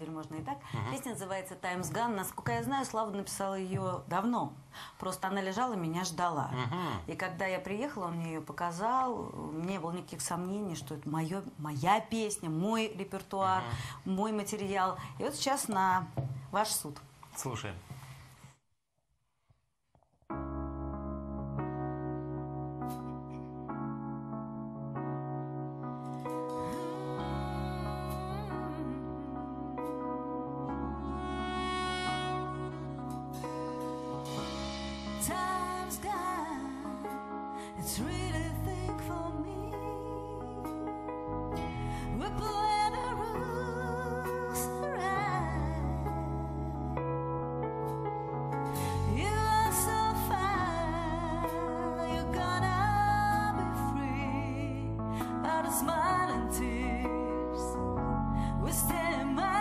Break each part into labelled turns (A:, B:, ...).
A: теперь можно и так. Песня называется «Times Gone». Насколько я знаю, Слава написала ее давно. Просто она лежала, меня ждала. И когда я приехала, он мне ее показал. Не было никаких сомнений, что это моя песня, мой репертуар, мой материал. И вот сейчас на ваш суд.
B: Слушаем.
C: Time's gone, it's really thick for me. We're playing the rules right. You are so fine, you're gonna be free. Out of smiling tears, we stay in my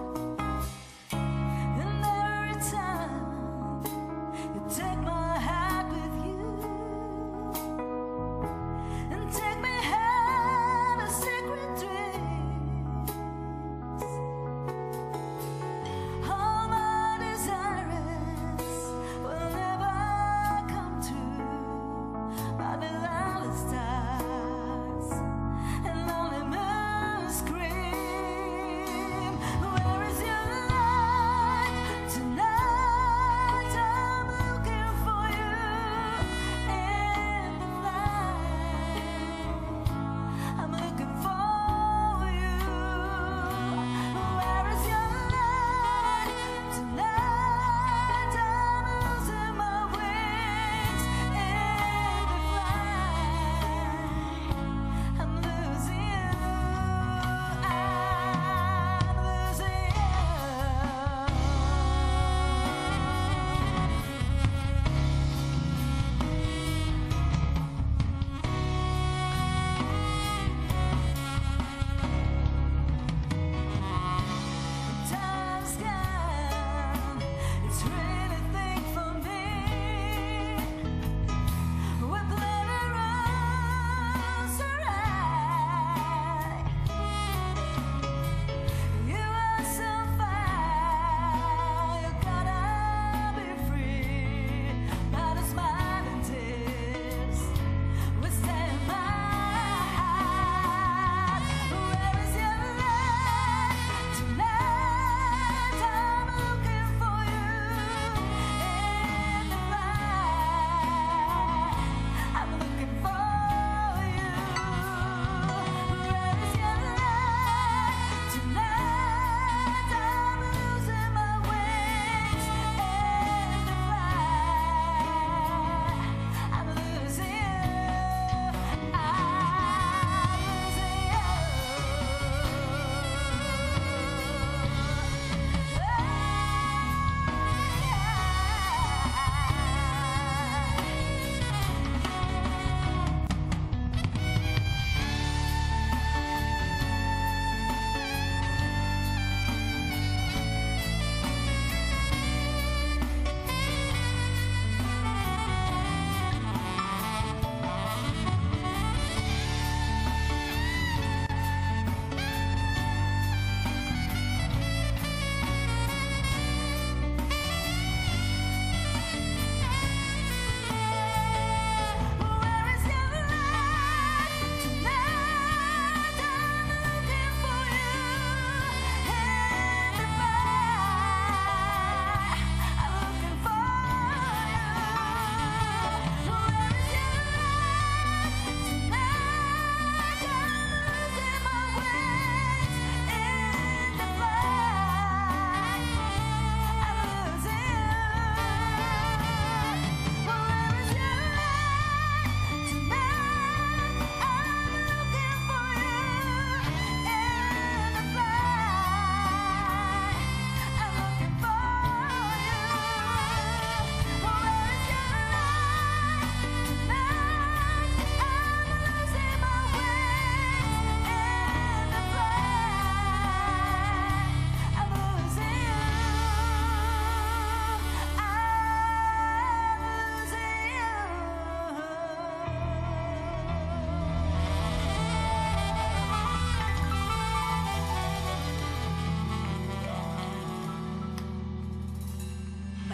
C: take my hand.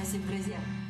B: Спасибо, друзья.